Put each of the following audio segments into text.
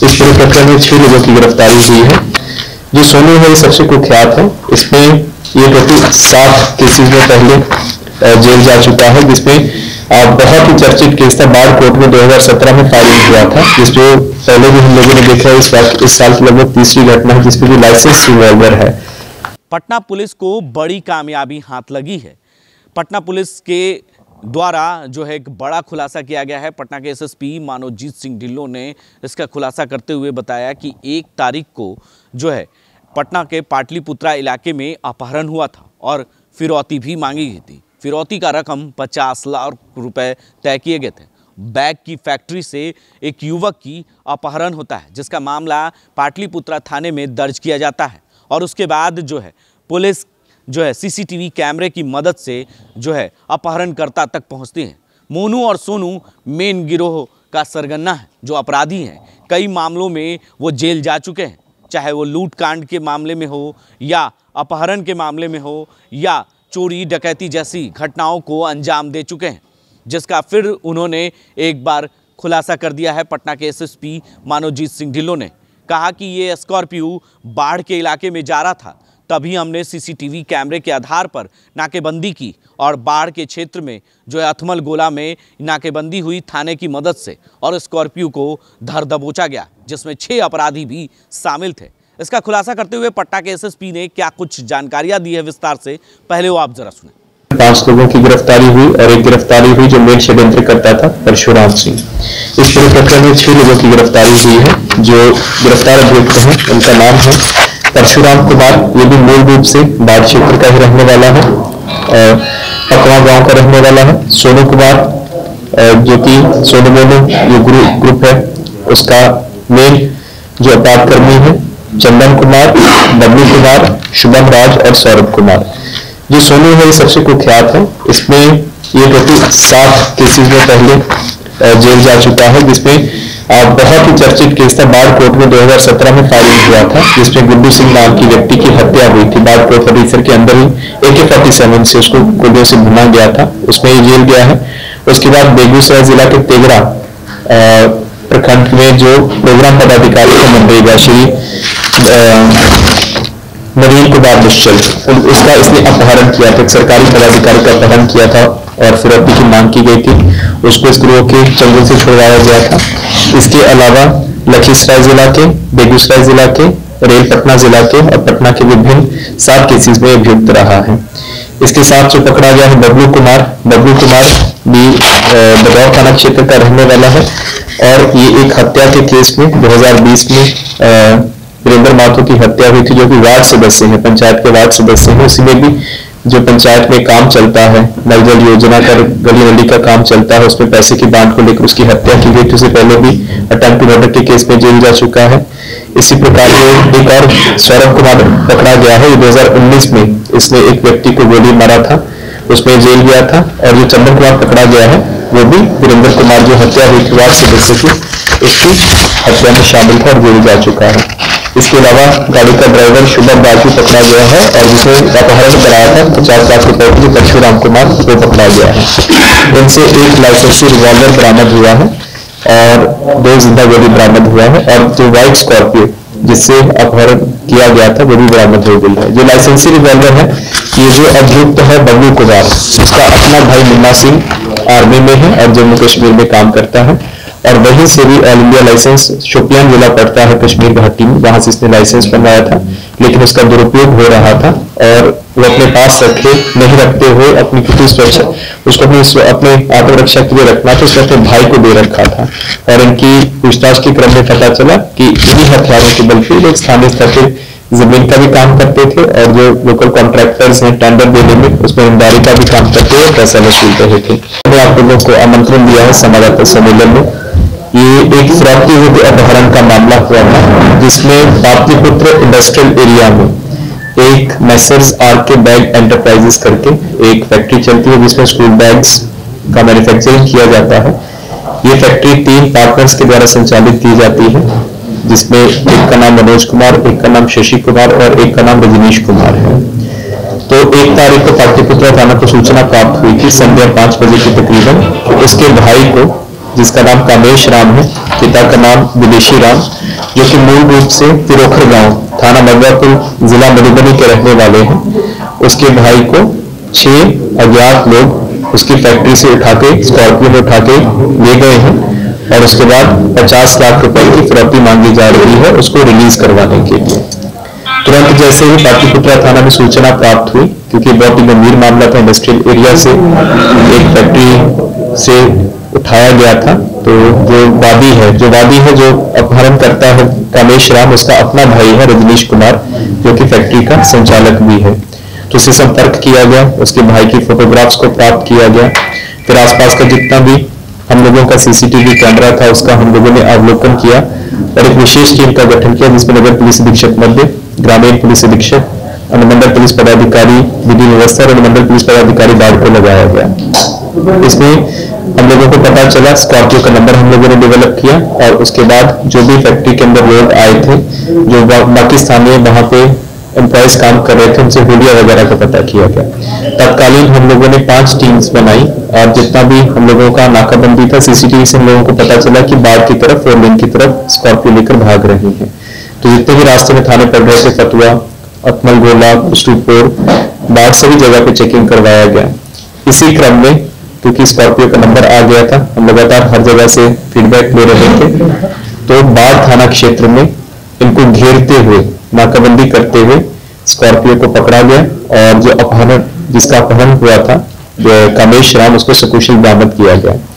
इस पूरे प्रकरण में 6 लोगों की गिरफ्तारी हुई है। जो सोनू है ये सबसे कुख्यात है। इसमें ये टोटल 7 केसेस में पहले जेल जा चुका है, जिसमें बहुत ही चर्चित केस था। बाढ़ कोर्ट में 2017 में फायरिंग हुआ था, जिसमें पहले भी हम लोगों ने देखा है। इस साल की लगभग तीसरी घटना है जिसमें भी लाइसेंस रिवॉल्वर है। पटना पुलिस को बड़ी कामयाबी हाथ लगी है। पटना पुलिस के द्वारा जो है एक बड़ा खुलासा किया गया है। पटना के एसएसपी मानवजीत सिंह ढिल्लों ने इसका खुलासा करते हुए बताया कि 1 तारीख को जो है पटना के पाटलिपुत्रा इलाके में अपहरण हुआ था और फिरौती भी मांगी गई थी। फिरौती का रकम 50 लाख रुपए तय किए गए थे। बैग की फैक्ट्री से एक युवक की अपहरण होता है, जिसका मामला पाटलिपुत्रा थाने में दर्ज किया जाता है और उसके बाद जो है पुलिस जो है सीसीटीवी कैमरे की मदद से जो है अपहरणकर्ता तक पहुंचती है। मोनू और सोनू मेन गिरोह का सरगना है, जो अपराधी हैं। कई मामलों में वो जेल जा चुके हैं, चाहे वो लूट कांड के मामले में हो या अपहरण के मामले में हो या चोरी डकैती जैसी घटनाओं को अंजाम दे चुके हैं, जिसका फिर उन्होंने एक बार खुलासा कर दिया है। पटना के एसएसपी मानवजीत सिंह ढिल्लों ने कहा कि ये स्कॉर्पियो बाढ़ के इलाके में जा रहा था, तभी हमने सीसीटीवी कैमरे के आधार पर नाकेबंदी की और बाढ़ के क्षेत्र में जो है अथमल गोला में नाकेबंदी हुई थाने की मदद से और स्कॉर्पियो को धर दबोचा गया, जिसमें 6 अपराधी भी शामिल थे। इसका खुलासा करते हुए पटना के एसएसपी ने क्या कुछ जानकारियां दी है विस्तार से, पहले वो आप जरा सुने। 5 लोगों की गिरफ्तारी हुई और एक गिरफ्तारी हुई जो मेन षड्यंत्र करता था, परशुराम सिंह। इस पूरे प्रकरण में 6 लोगों की गिरफ्तारी हुई है। जो गिरफ्तार अभियुक्त हैं उनका नाम है परशुराम कुमार। ये भी मूल रूप से बाढ़ क्षेत्र का ही रहने वाला है, पकवा गांव का रहने वाला है। सोनू कुमार जो कि सोनू मोनू ये ग्रुप है, उसका मेन जो अपराध कर्मी है चंदन कुमार, बबलू कुमार, शुभम राज और सौरभ कुमार। जो सोनू है ये सबसे कुख्यात है। इसमें ये टोटल 7 केसेस में पहले जेल जा चुका है, जिसमें बहुत ही चर्चित केस था। बाढ़ कोर्ट में 2017 में फायरिंग हुआ था, जिसमें गुड्डू सिंह नाम की व्यक्ति की हत्या हुई थी। बाढ़ कोर्ट परिसर के अंदर ही AK-47 से उसको गोलियों से भुना गया था, उसमें ये जेल गया है। उसके बाद बेगूसराय जिला के तेघड़ा प्रखंड में जो प्रोग्राम पदाधिकारी का मनरेगा श्री नवीन कुमार निश्चल, उसका इसने अपहरण किया था। एक सरकारी पदाधिकारी का अपहरण किया था और फिरौती की मांग की गई थी। उसको इस गिरोह के चंगुल से छुड़वाया गया था। इसके अलावा लखीसराय जिला के, बेगूसराय जिला के, रेल पटना जिला के और पटना के विभिन्न 7 केसेस में अभियुक्त रहा है। इसके साथ जो पकड़ा गया है बबलू कुमार भी बदौर थाना क्षेत्र का रहने वाला है और ये एक हत्या के केस में 2020 में वीरेंद्र माथुर की हत्या हुई थी, जो कि वार्ड सदस्य हैं, पंचायत के वार्ड सदस्य हैं। उसी में भी जो पंचायत में काम चलता है, नल जल योजना का गली नली का काम चलता है, उसमें पैसे की बांट को लेकर उसकी हत्या की गई थी। उससे पहले भी अटेम्प्ट टू मर्डर के केस में जेल जा चुका है। इसी प्रकार से एक और सौरभ कुमार पकड़ा गया है। 2019 में इसने एक व्यक्ति को गोली मारा था, उसमें जेल गया था। और जो चंदन कुमार पकड़ा गया है वो भी वीरेंद्र कुमार जो हत्या हुई थी वार्ड सदस्य की, उसकी हत्या में शामिल था और जेल जा चुका है। इसके अलावा गाड़ी का ड्राइवर शुभम राजू पकड़ा गया है और जिसे अपहरण कराया था 50 लाख रुपए के परशुराम कुमार वो पकड़ा गया है। इनसे एक लाइसेंसी रिवॉल्वर बरामद हुआ है और 2 जिंदा गोली बरामद हुआ है और जो व्हाइट स्कॉर्पियो जिससे अपहरण किया गया था वो भी बरामद हो गई है। जो लाइसेंसी रिवॉल्वर है, ये जो अभियुक्त है बबलू कुमार, इसका अपना भाई मुन्ना सिंह आर्मी में है और जम्मू कश्मीर में काम करता है और वहीं से भी ऑल इंडिया लाइसेंस शोपियान जिला पड़ता है कश्मीर घाटी में, वहां से इसने लाइसेंस बनवाया था, लेकिन उसका दुरुपयोग हो रहा था और वो अपने पास नहीं रखते हुए अपनी खुद सुरक्षा उसको अपने आत्मरक्षा के लिए रखना था, उसने अपने भाई को दे रखा था। और इनकी पूछताछ के क्रम में पता चला कि इन्हीं हथियारों के बल पर लोग स्थानीय स्तर पर जमीन का भी काम करते थे और जो लोकल कॉन्ट्रैक्टर्स हैं टेंडर देने में उसमें ईमानदारी का भी काम करते हुए पैसा वसूल रहे थे। मैंने आप लोगों को आमंत्रण दिया है संवाददाता सम्मेलन में। ये एक फिरौती हुए अपहरण का मामला हुआ था, जिसमें पाटलिपुत्र इंडस्ट्रियल एरिया में एक मैसर्स आरके बैग एंटरप्राइजेस करके एक फैक्ट्री चलती है जिसमें स्कूल बैग्स का मैन्युफैक्चरिंग किया जाता है। ये फैक्ट्री 3 पार्टनर्स के द्वारा संचालित की जाती है, जिसमें एक का नाम मनोज कुमार, एक का नाम शशि कुमार और एक का नाम रजनीश कुमार है। तो 1 तारीख को पाटलिपुत्रा थाना को सूचना प्राप्त हुई थी संध्या 5 बजे के तकरीबन, उसके भाई को जिसका नाम कामेश राम है, पिता का नाम विदेशी राम, जो कि मूल रूप से तिरोखर गांव, थाना मर्दापुर, जिला मधुबनी के रहने वाले हैं। उसके भाई को 6 अज्ञात लोग उसकी फैक्ट्री से उठा के, स्कॉर्पियो में उठा के ले गए हैं और उसके बाद 50 लाख रुपए की फिरौती मांगी जा रही है उसको रिलीज करवाने के लिए। तुरंत जैसे ही पाटलिपुत्रा थाना में सूचना प्राप्त हुई, क्योंकि बहुत ही गंभीर मामला था, इंडस्ट्रियल एरिया से एक फैक्ट्री से उठाया गया था, तो जो वादी है जो अपहरण करता है कामेश राम, उसका अपना भाई है रजनीश कुमार, जो कि फैक्ट्री का संचालक भी है। तो उससे संपर्क किया गया, उसके भाई की फोटोग्राफ्स को प्राप्त किया गया। फिर आसपास का जितना भी हम लोगों का सीसीटीवी कैमरा था उसका हम लोगों ने अवलोकन किया और एक विशेष टीम का गठन किया, जिसमें नगर पुलिस अधीक्षक मध्य, ग्रामीण पुलिस अधीक्षक, अनुमंडल पुलिस पदाधिकारी विधि व्यवस्था और अनुमंडल पुलिस पदाधिकारी बाढ़ को लगाया गया। इसमें हम लोगों को पता चला, स्कॉर्पियो का नंबर हम लोगों ने डेवलप किया और उसके बाद जो भी फैक्ट्री के अंदर लोग आए थे, जो बाकी स्थानीय वहां पे एम्प्लॉयज काम कर रहे थे, उनसे हुलिया वगैरह का पता किया गया। तत्कालीन हम लोगों ने 5 टीम्स बनाई और जितना भी हम लोगों का नाकाबंदी था, सीसीटीवी से हम लोगों को पता चला कि बाढ़ की तरफ, 4 लेन की तरफ स्कॉर्पियो लेकर भाग रहे हैं। तो जितने भी रास्ते में थाने पड़ रहे थे, फतुआ, अतमल गोला, कुष्टुपुर, बाढ़ सभी जगह पे चेकिंग करवाया गया। इसी क्रम में क्योंकि स्कॉर्पियो का नंबर आ गया था, हम लगातार हर जगह से फीडबैक ले रहे थे, तो बाढ़ थाना क्षेत्र में इनको घेरते हुए, नाकाबंदी करते हुए स्कॉर्पियो को पकड़ा गया और जो अपहरण, जिसका अपहरण हुआ था कामेश राम, उसको सकुशल बरामद किया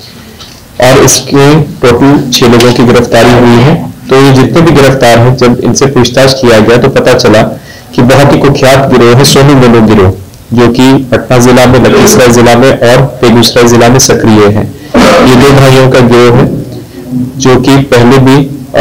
गया और इसके टोटल 6 लोगों की गिरफ्तारी हुई है। तो ये जितने भी गिरफ्तार हैं, जब इनसे पूछताछ किया गया तो पता चला कि बहुत ही कुख्यात गिरोह है सोनू मोनू गिरोह, जो कि पटना जिला में, लखीसराय जिला में और बेगूसराय जिला में सक्रिय है। ये 2 भाइयों का गिरोह है जो कि पहले भी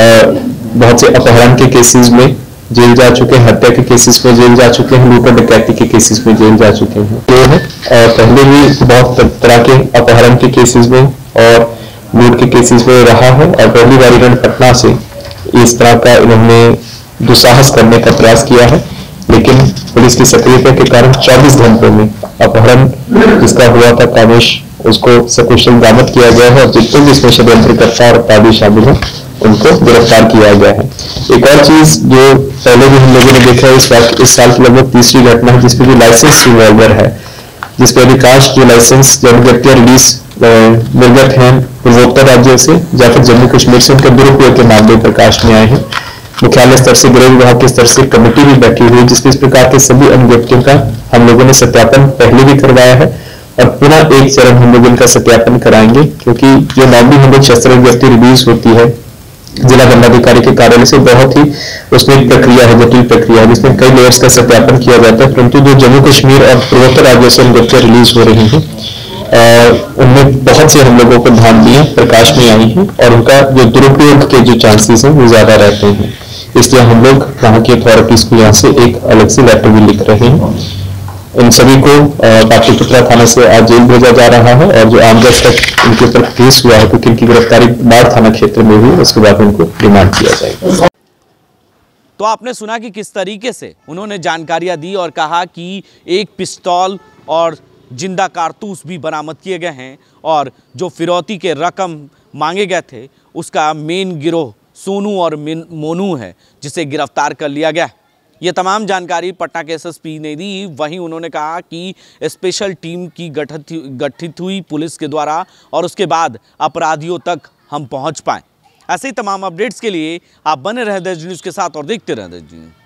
बहुत से अपहरण के केसेस में जेल जा चुके हैं, हत्या के केसेस में जेल जा चुके हैं, लूट और डकैती के केसेस में जेल जा चुके हैं। ये है और पहले भी बहुत तरह के अपहरण के केसेस में और लूट के केसेस में रहा है और पहली बार इन्होंने पटना से इस तरह का इन्होंने दुस्साहस करने का प्रयास किया है, लेकिन पुलिस की सक्रियता के कारण 24 घंटों में अपहरण जिसका हुआ था कामेश, उसको सकुशल बरामद किया गया है और जितने भी इसमें षड्यंत्रकर्ता और अपराधी शामिल हैं उनको गिरफ्तार किया गया है। एक और चीज जो पहले भी हम लोगों ने देखा है, इस साल की लगभग तीसरी घटना है जिसमें भी लाइसेंस रिवॉल्वर है, जिसपे अधिकांश जो लाइसेंस व्यक्तियां रिलीज निर्गत हैं पूर्वोत्तर राज्यों से या फिर जम्मू कश्मीर से, उनके दुरुपयोग के मामले प्रकाश में आए हैं। मुख्यालय स्तर से, गृह विभाग के स्तर से कमेटी भी बैठी हुई, जिसमें इस प्रकार के सभी अन्य व्यक्तियों का हम लोगों ने सत्यापन पहले भी करवाया है और पुनः एक चरण हम लोग इनका सत्यापन कराएंगे, क्योंकि जो नॉर्मली हम लोग शस्त्र व्यक्ति रिलीज होती है जिला दंडाधिकारी के कार्यालय से, बहुत ही उसमें एक प्रक्रिया है, जटिल प्रक्रिया है, जिसमें कई लेयर्स का सत्यापन किया जाता है। परंतु जो जम्मू कश्मीर और पूर्वोत्तर राज्यों से व्यक्तियां रिलीज हो रही हैं, उनमें बहुत से हम लोगों को भ्रांतियां प्रकाश में आई हैं और उनका जो दुरुपयोग के जो चांसेस हैं वो ज्यादा रहते हैं। इसलिए हम लोग वहाँ की अथॉरिटीज को यहाँ से एक अलग से लेटर भी लिख रहे हैं। इन सभी को पाटलिपुत्रा थाना से आज जेल भेजा जा रहा है और जो आमजज तक इनके ऊपर केस हुआ है, क्योंकि इनकी गिरफ्तारी बाढ़ थाना क्षेत्र में हुई, उसके बाद इनको रिमांड किया जाएगा। तो आपने सुना कि किस तरीके से उन्होंने जानकारियां दी और कहा कि एक पिस्तौल और जिंदा कारतूस भी बरामद किए गए हैं और जो फिरौती के रकम मांगे गए थे उसका मेन गिरोह सोनू और मोनू है, जिसे गिरफ्तार कर लिया गया। ये तमाम जानकारी पटना के एसएसपी ने दी। वहीं उन्होंने कहा कि स्पेशल टीम की गठित हुई पुलिस के द्वारा और उसके बाद अपराधियों तक हम पहुंच पाएं। ऐसे ही तमाम अपडेट्स के लिए आप बने रहे देश न्यूज़ के साथ और देखते रहे देश न्यूज़।